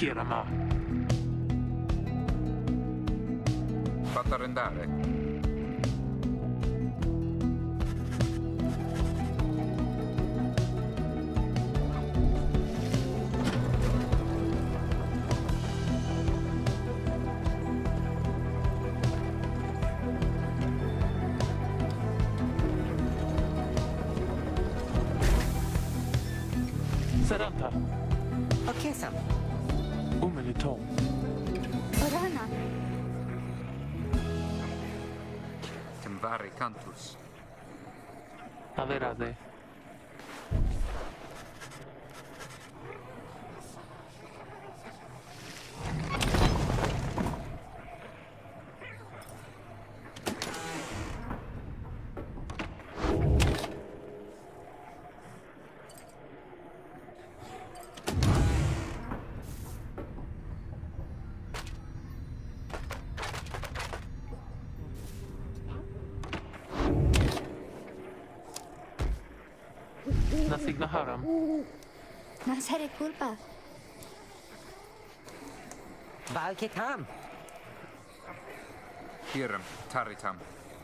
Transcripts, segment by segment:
Kirama. Fatta arrendare. Saranta. Okej-sam. Umelitom. Orana. Temvari cantus. Averade. Nasigna haram. Nasare culpa. Valketam. Hiram, taritam.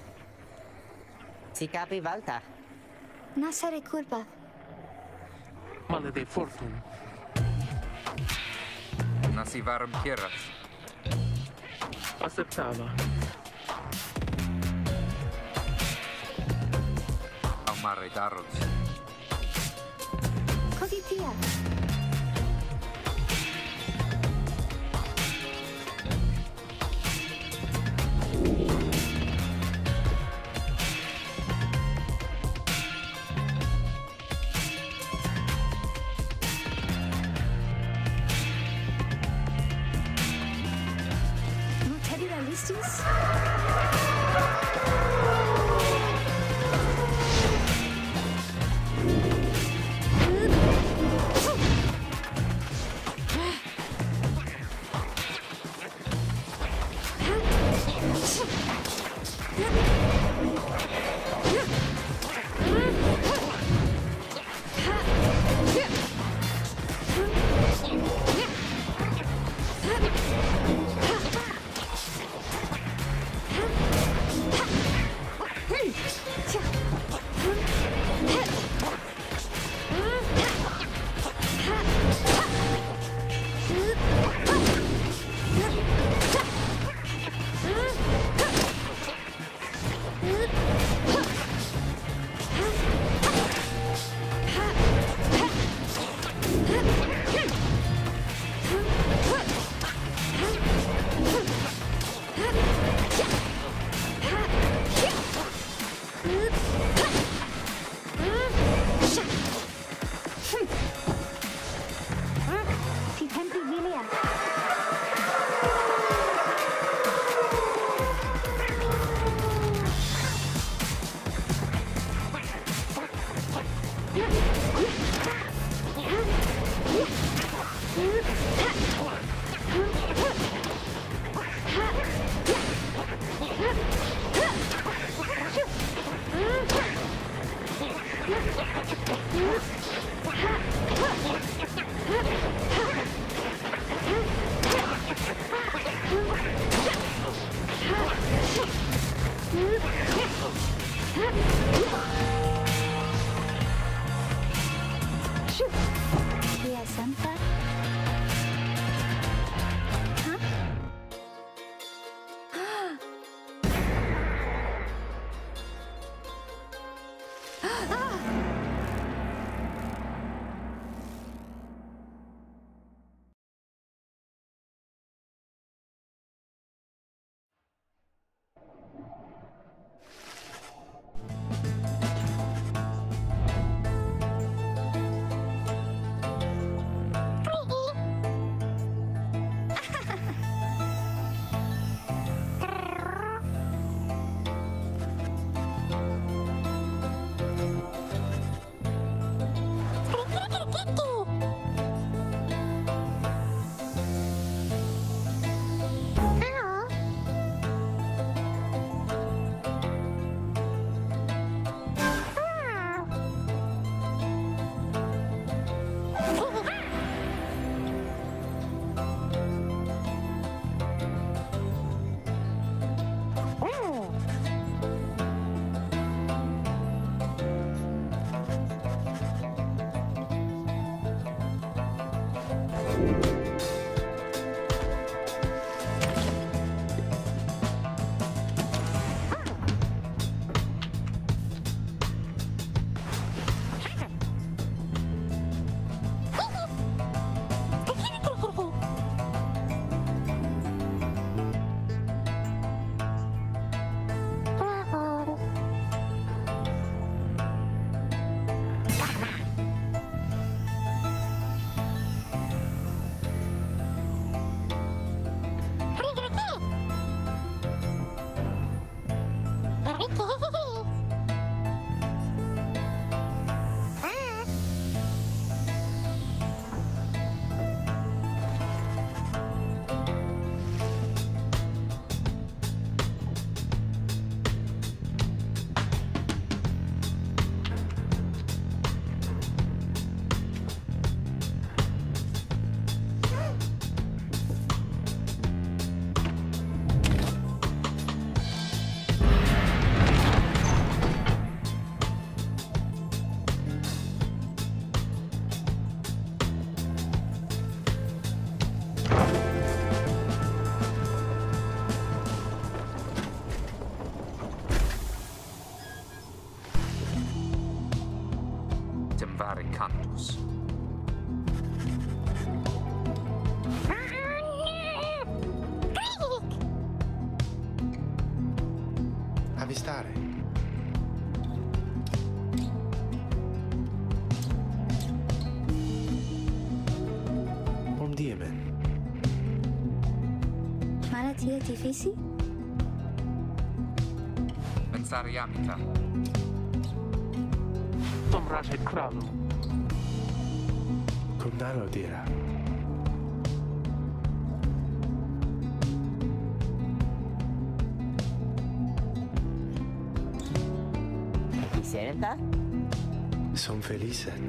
Sikapi Valta. Nasare culpa. Male de fortun. Nasivaram kieras. Acceptava. Amare daros. Così tia. Non c'è di realistis? Via Santa. stare? Diemen. Malattia τη φύση. Bensariamita. Tom raset kranu. Kundaro dira. Serenta? Son felices.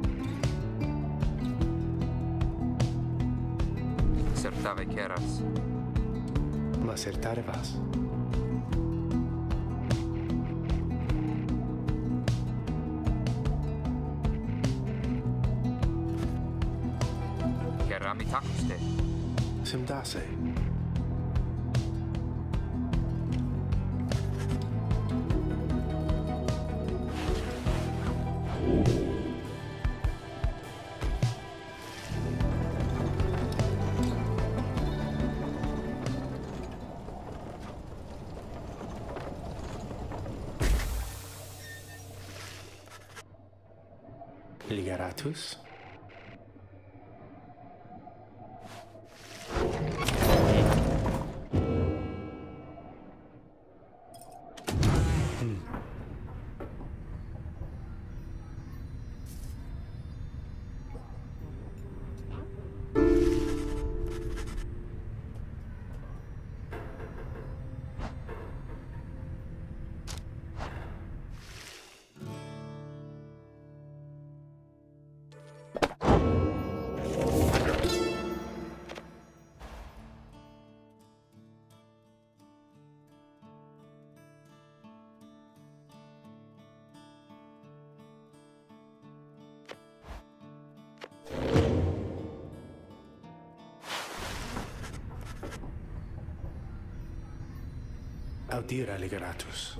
Certave keras. Ma acertare vas. Keramitakuste. Sem dase. Ligaratus. Audira Ligaratus.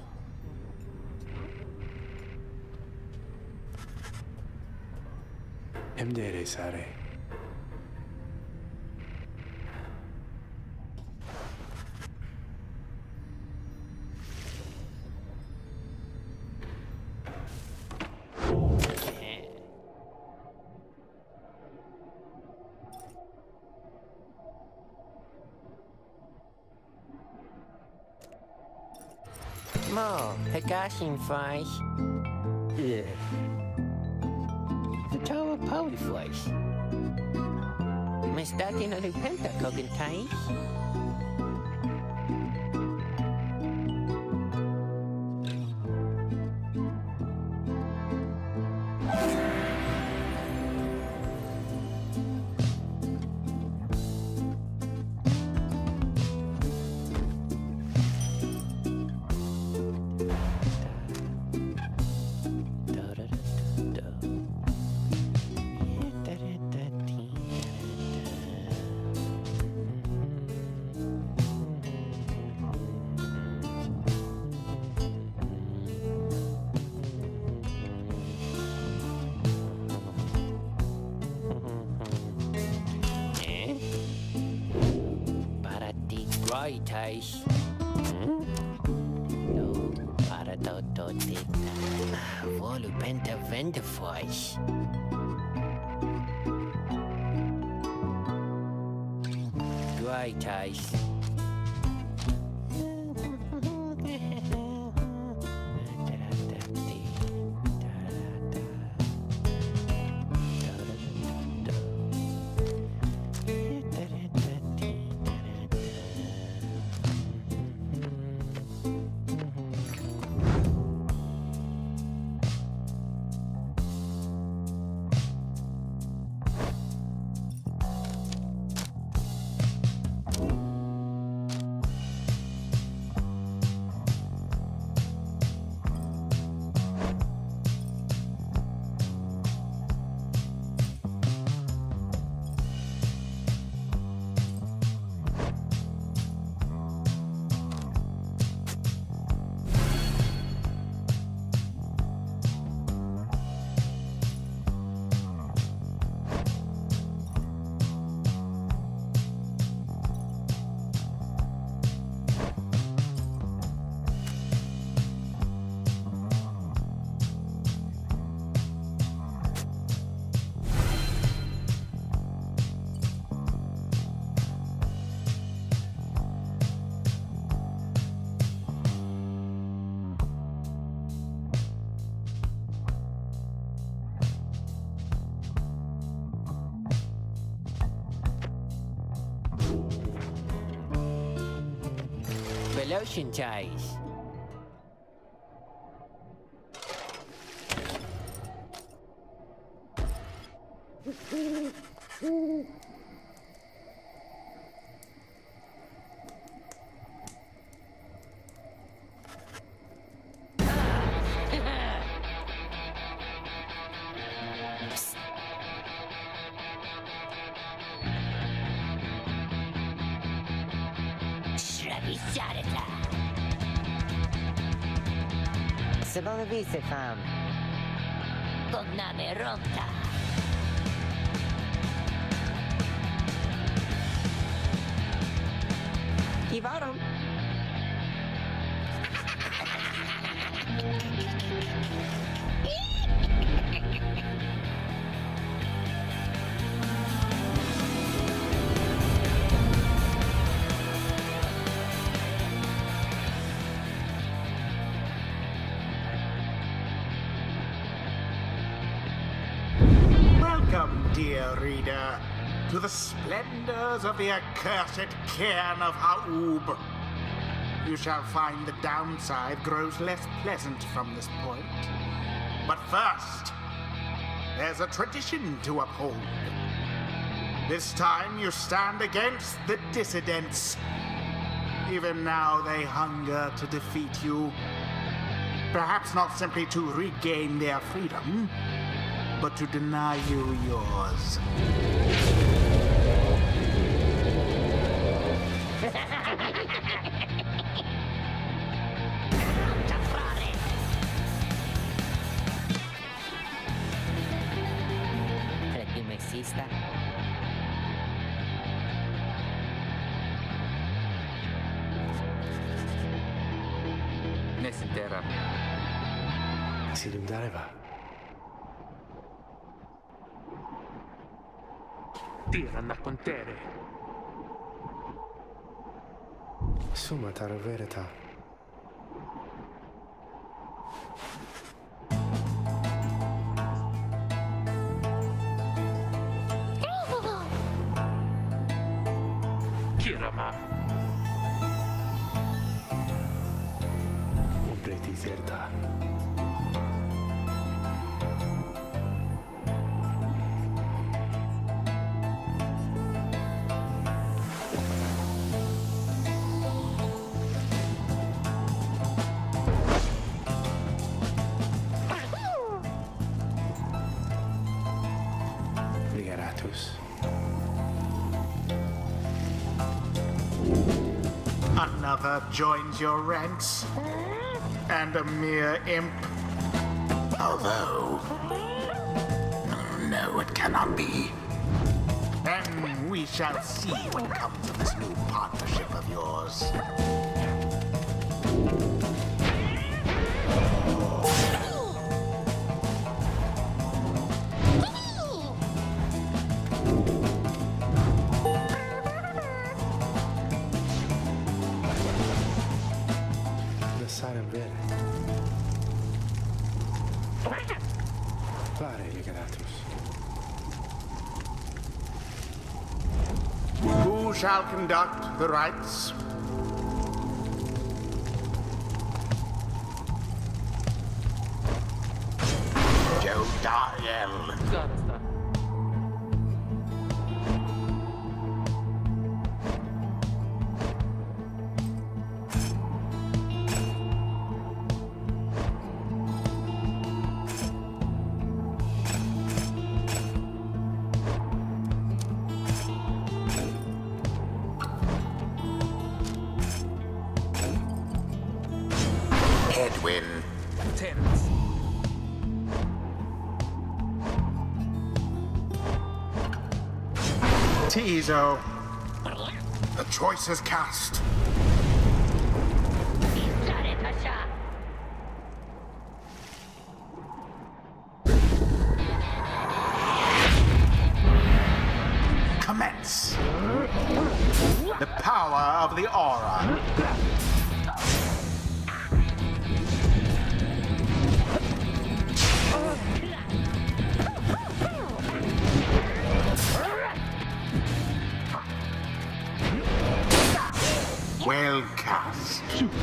Emdere sare. Mo, Pegashin fleisch. Vertrouwen Paulifleisch. Maar staat in de Pentakogenteich? Teich. No, para todo Volu penta vende fleisch. Dry Teich. Velocientize. Se vuole viste, fam. Cogname rotta. I waarom? Welcome, dear reader, to the splendors of the accursed cairn of Ha'ub. You shall find the downside grows less pleasant from this point. But first, there's a tradition to uphold. This time you stand against the dissidents. Even now they hunger to defeat you. Perhaps not simply to regain their freedom, but to deny you yours. Credi mi esista? Nesitera. Sidim dareva. Tiranna con tere. Summa tara verita. Kirama. Ubreti zerta. Ligeratus. Another joins your ranks, and a mere imp. Although, no, it cannot be. And we shall see what comes of this new partnership of yours. The silent vere. Pyre, Ligeratus. Who shall conduct the rites? Jodiel. Garasta. Edwin. Terence. Tizo. The choice is cast. Commence. The power of the aura. Well cast.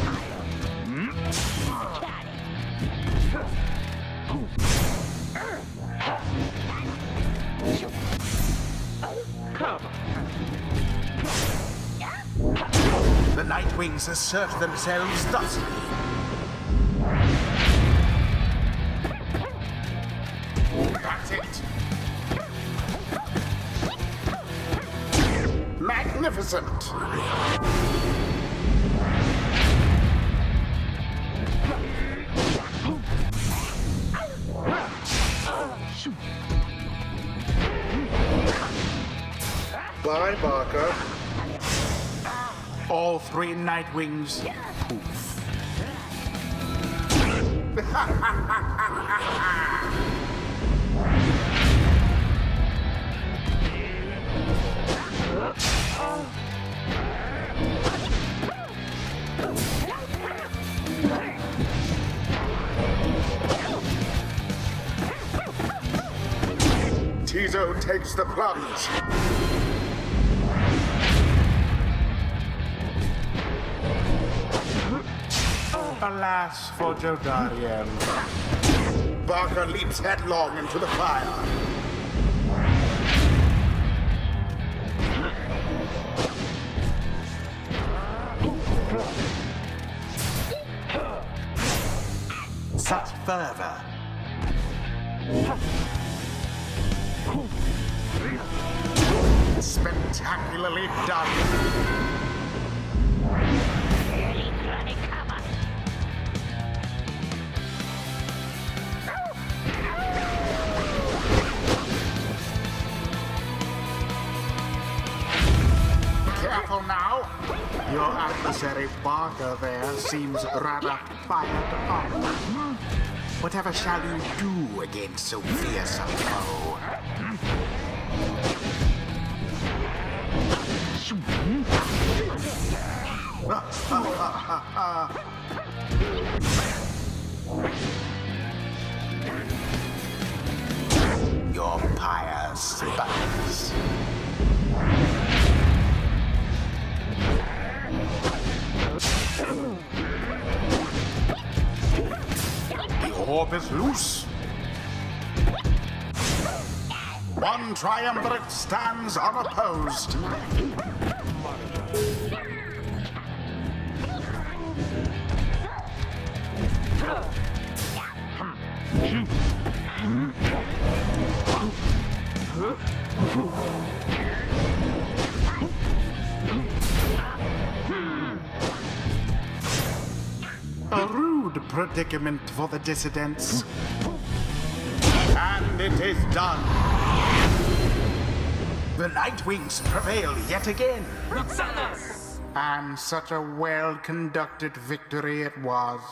The Nightwings assert themselves thusly. That's it. Magnificent. Bye, Barker. All three Nightwings poof. Tizo takes the plunge. Alas for Jodarian. Barker leaps headlong into the fire. Such fervor. Spectacularly done. Careful now. Your adversary Barker there seems rather fired up. Whatever shall you do against so fierce a foe? Your pyre sputters. The orb is loose. One triumvirate stands unopposed. A rude predicament for the dissidents. And it is done. The Nightwings prevail yet again. And such a well-conducted victory it was.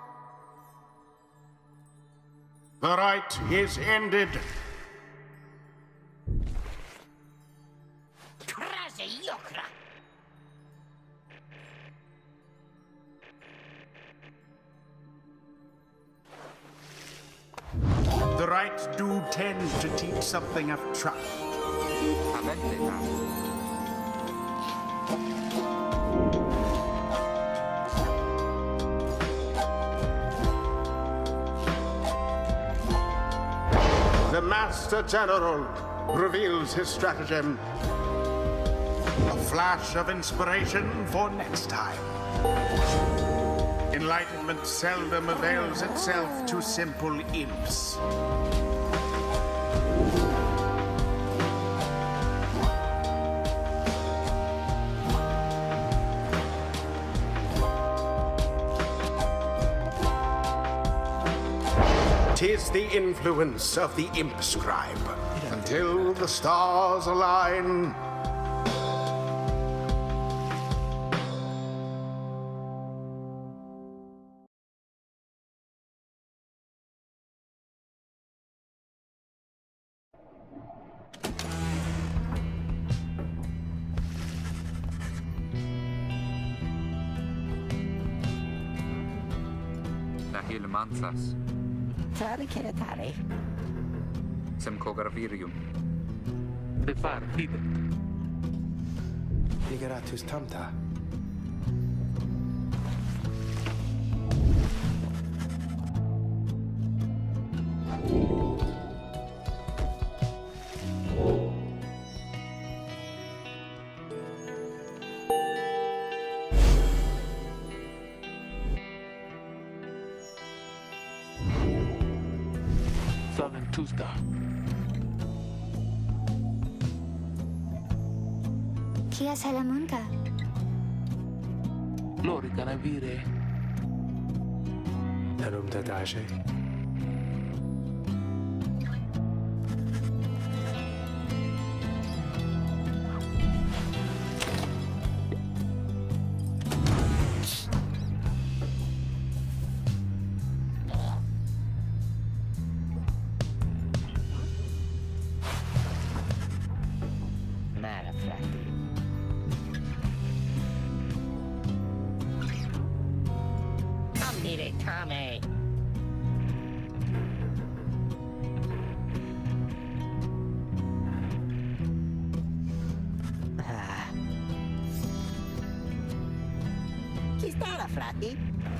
The rite is ended. The rites do tend to teach something of trust. The Master General reveals his stratagem. A flash of inspiration for next time. Enlightenment seldom avails itself to simple imps. Tis the influence of the imp scribe. Until the stars align. Nahil mansas. Tali Kiratari. Semkogarvirium. Befar hidet. Ligeratus tamta. Tusta. Kia Salamonka. Lorica navire. Narum Tadaje. Mara, frate. Dire Tommy. Chi sta la frati?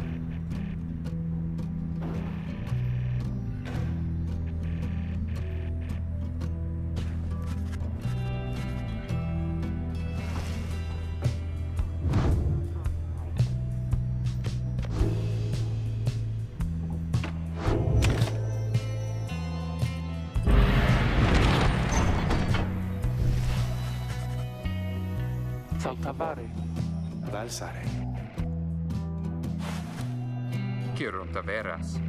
Saltavare. Valsare. Kiruntaveras.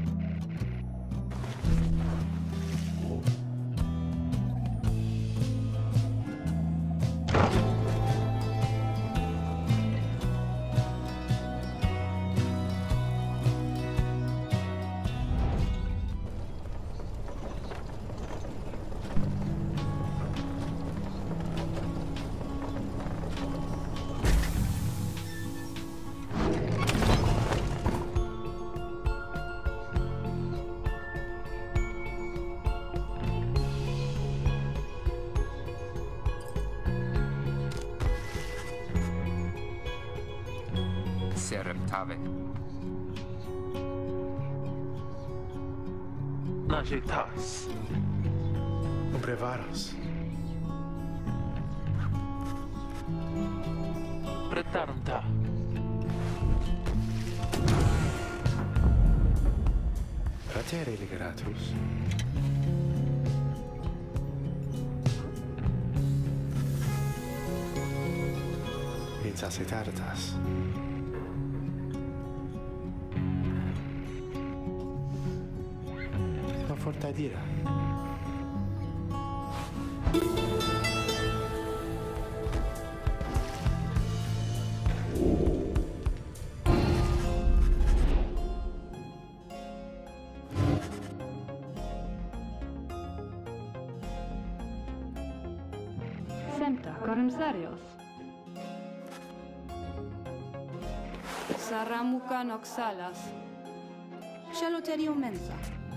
Sereptave. Najetas. Umbrevaras. Pretarmta. Ratere Ligeratus. Incasitartas. Non fortadira. Semta, Corimsarios. Saramuka Noxalas. Celoterium mensa.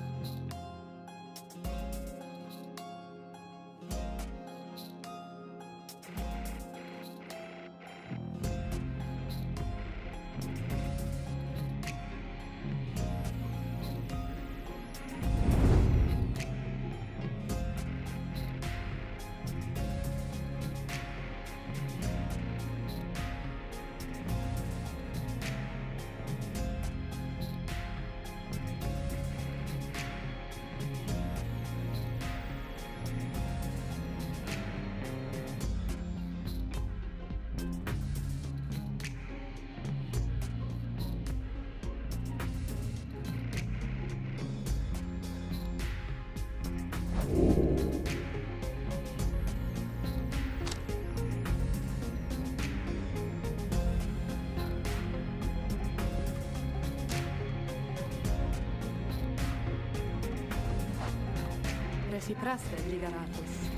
Recipraste, Ligaratus.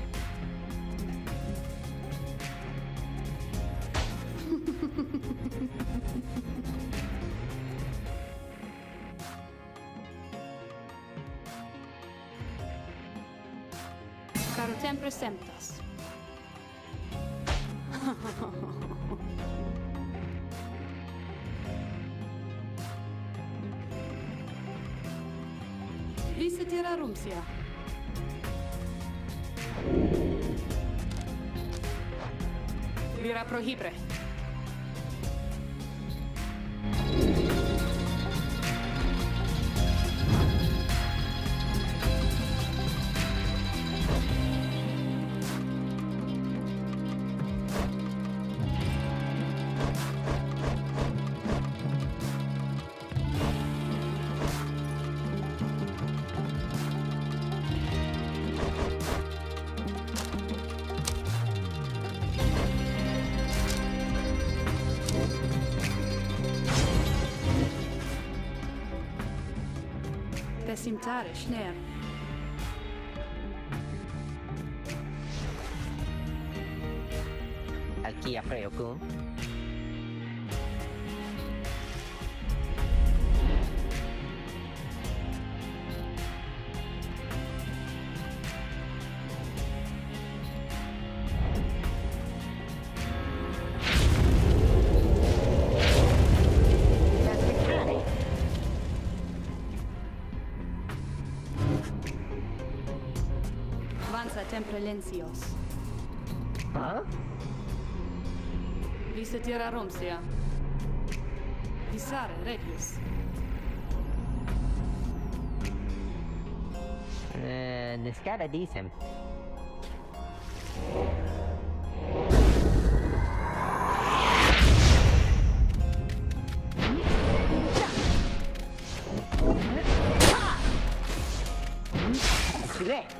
Caro sempre semtas. Visitera Rumsia. Vira prohibre. Resimtare Schneer. Alkia Preocum. Vansa Temprelencios. Huh? Visitera Romsia. Visare Regius. Niscada dicem. Sire.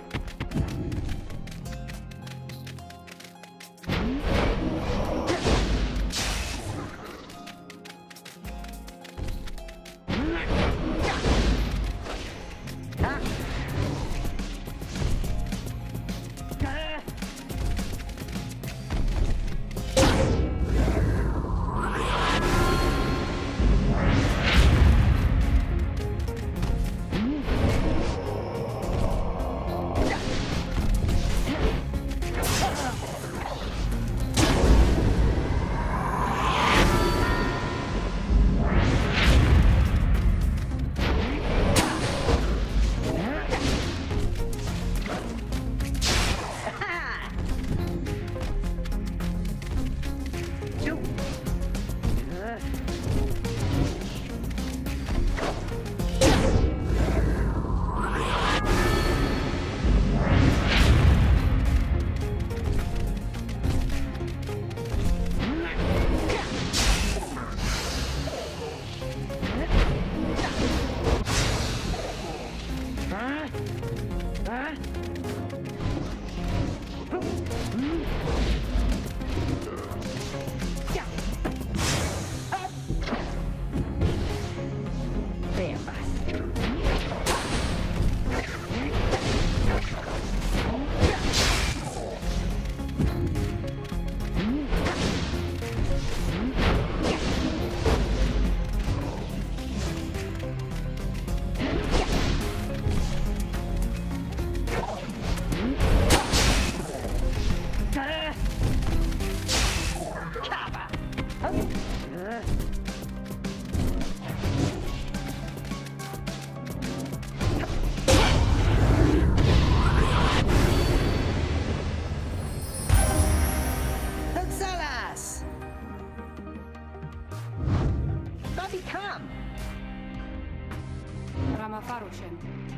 Ramafarucem.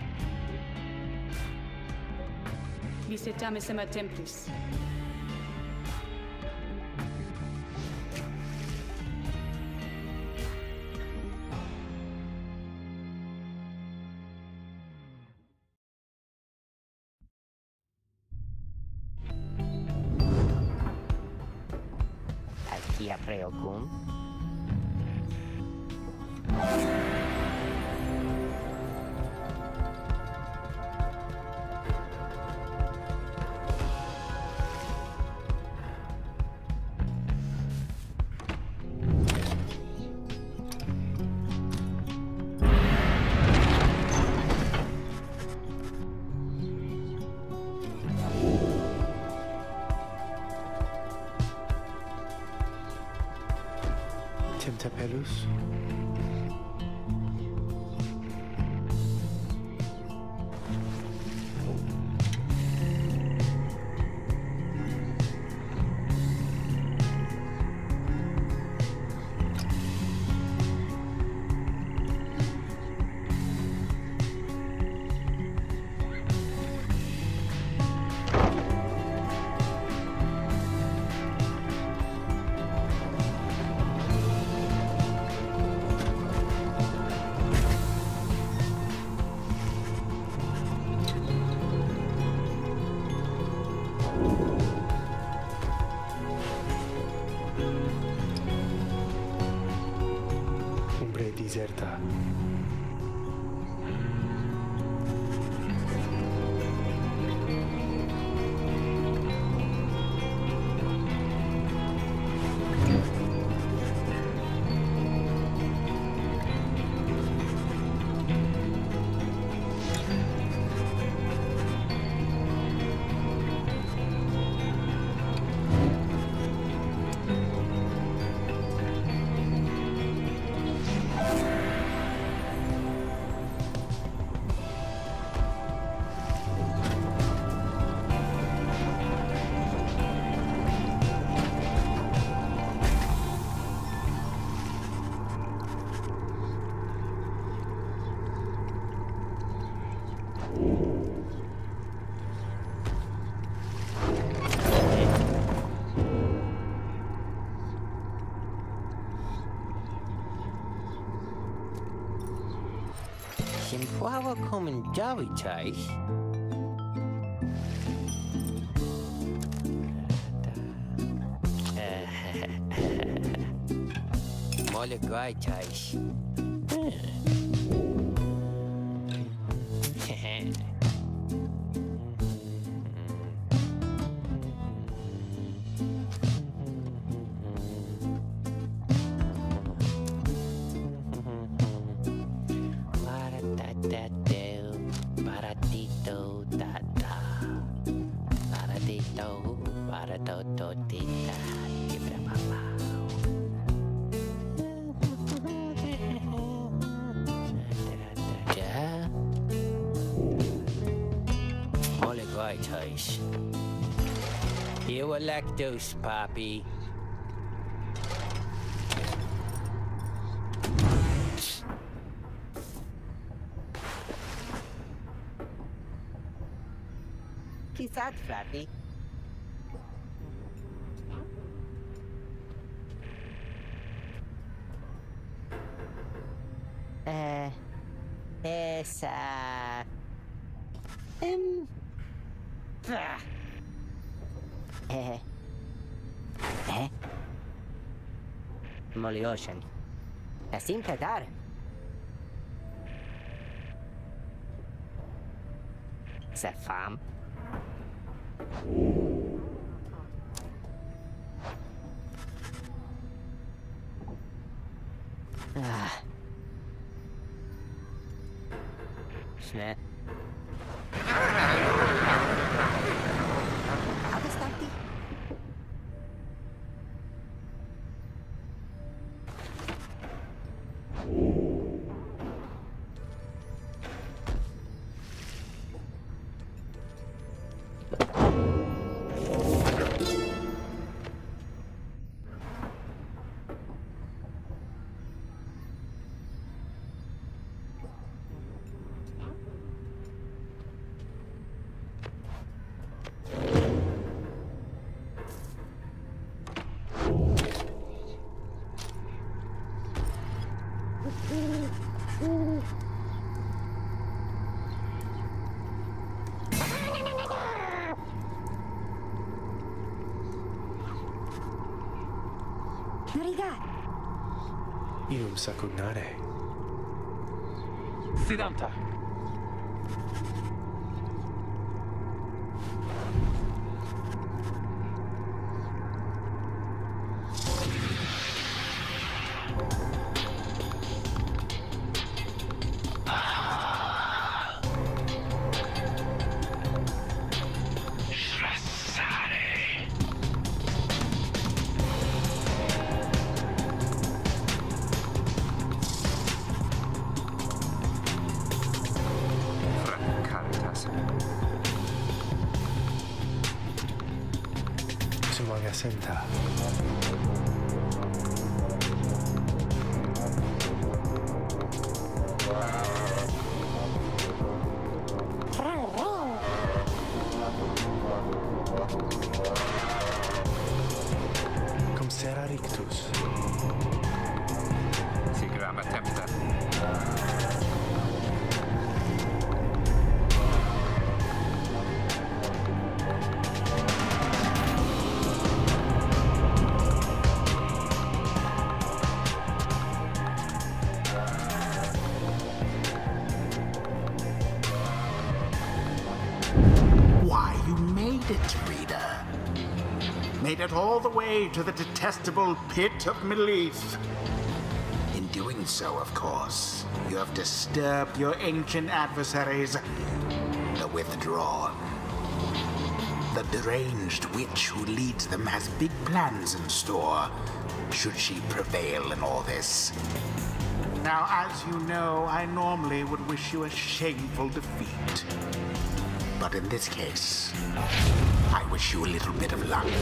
Visitamis ema templis. Alkia Preocum. Timtapelus? Umbre diserta. Tim può come Javitai. Mole Gaitai. You were lactose, Poppy. Chissà, Flappy. Essa... Molly Ocean. Assim cadar. Sa femme. Snä. Avestati? Inum sacugnare. Sidanta. Senta. Cum sera rictus. Sigram attempta. Made it all the way to the detestable pit of Middle-earth. In doing so, of course, you have disturbed your ancient adversaries, the Withdrawn. The deranged witch who leads them has big plans in store, should she prevail in all this. Now, as you know, I normally would wish you a shameful defeat. But in this case, I wish you a little bit of luck.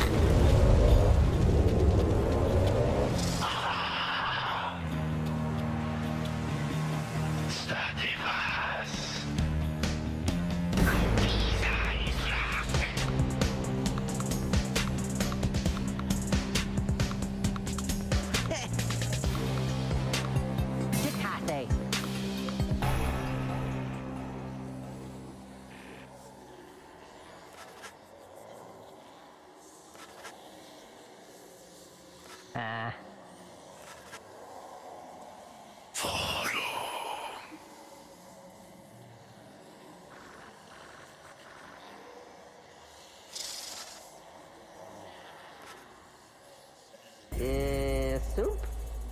Soup?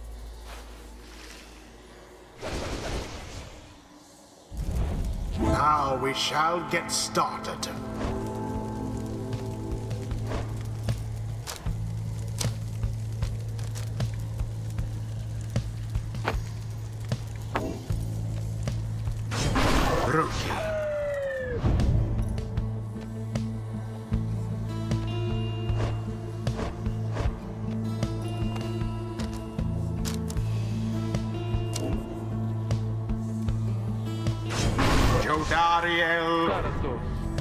Now we shall get started. Rookie. Jodariel. Thanatos.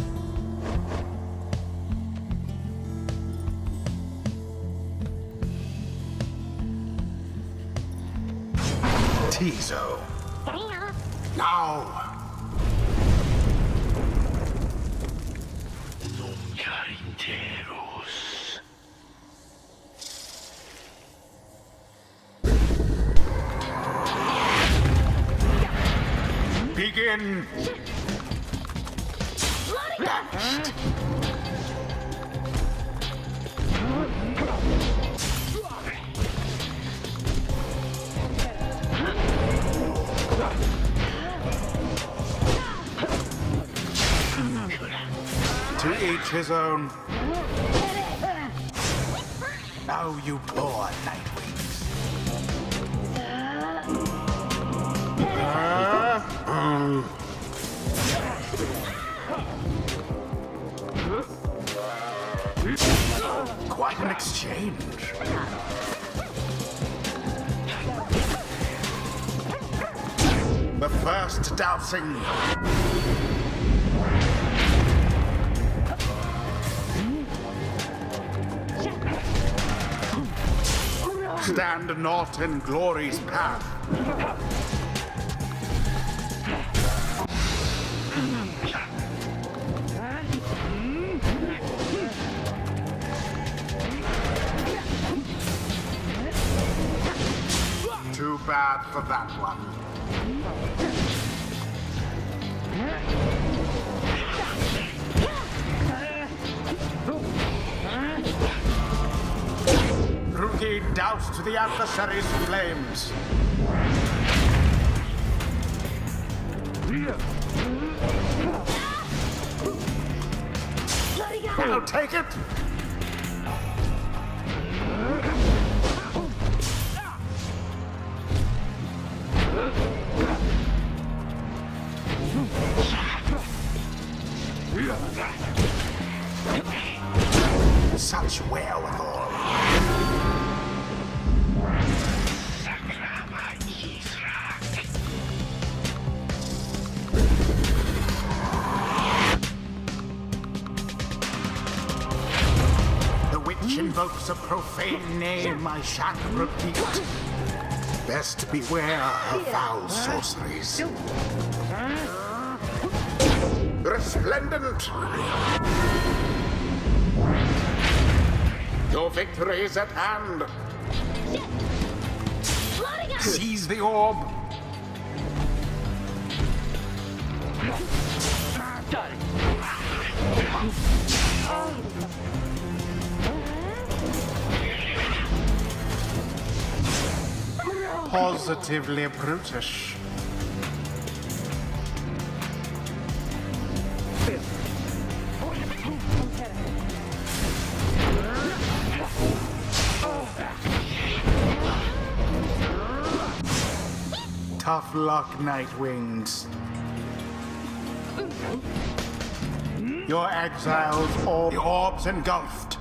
Tizo. Now. Begin. Banished. To each his own. Now you poor Nightwings. Quite an exchange. The first dousing. Stand not in glory's path. Too bad for that one. Rookie doused the adversary's flames. I'll take it. Such wherewithal. The witch invokes a profane name I shan't repeat. Best beware of foul sorceries. Resplendent! Your victory is at hand. Seize the orb. Positively brutish. Tough luck, Nightwings. Your exiles, all the orbs engulfed.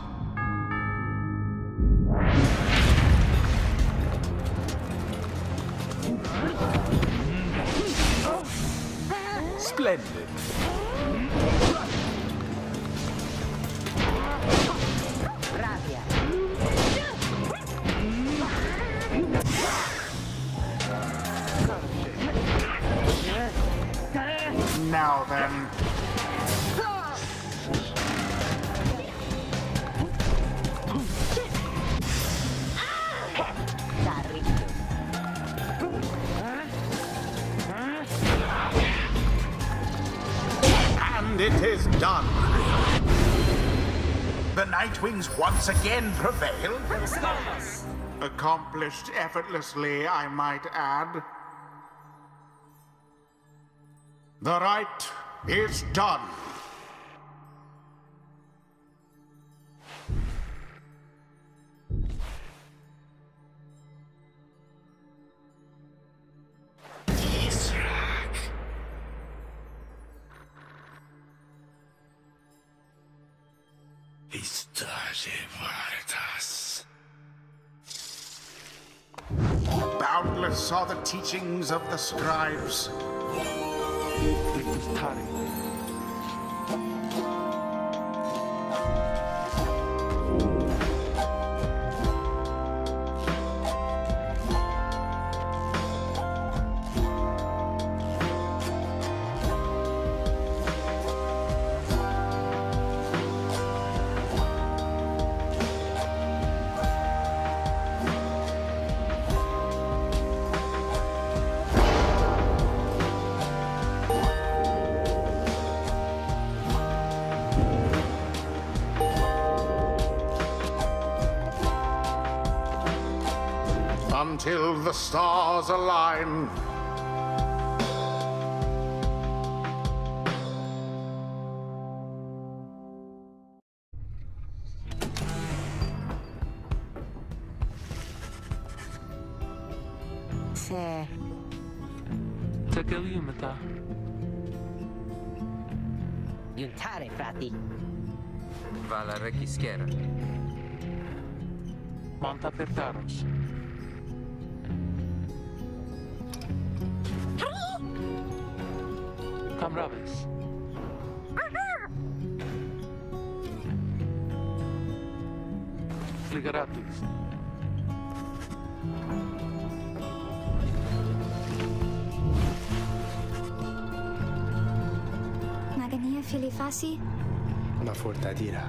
Splendid. Now then. And it is done. The Nightwings once again prevail. Accomplished effortlessly, I might add. The rite is done. Boundless are the teachings of the scribes. Rictus Tari. Until the stars align. Se... Tegeliumita. Juntare, frati. Vala requischera. Monta Pertaros. Camraves. Ligaratus. Magania filifasi? Una furtadira.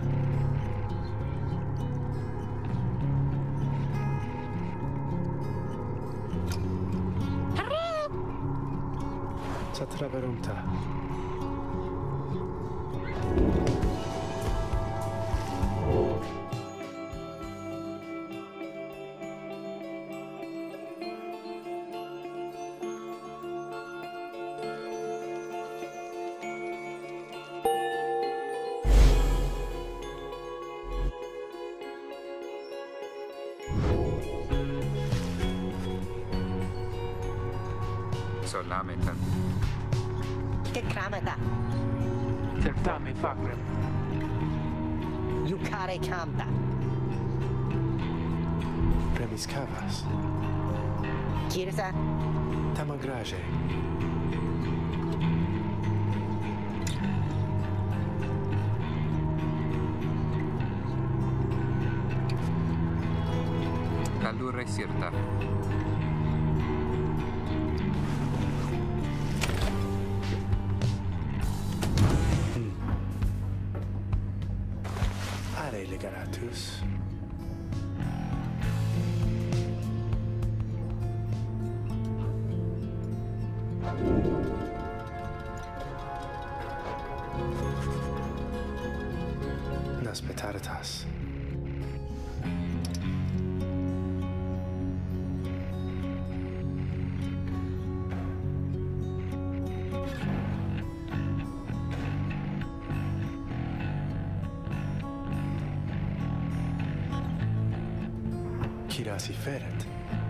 Satraverumta. Solametan. Che cramata. Certame Fagrem. Yucare camta. Premiscavas. Kirsa. Tamagraje. Calure sirta. Are Ligaratus. Naspetaritas. Kirasi feret.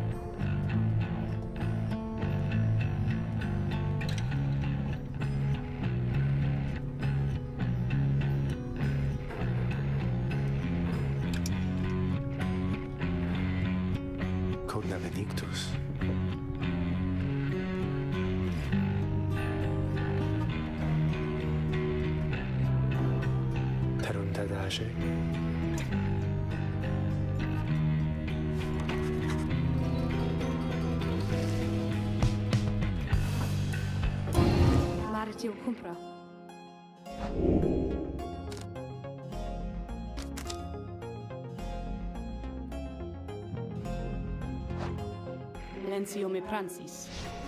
Cogna benedictus. Taruntadaje. Martiu cumpra. Lencio me pransis.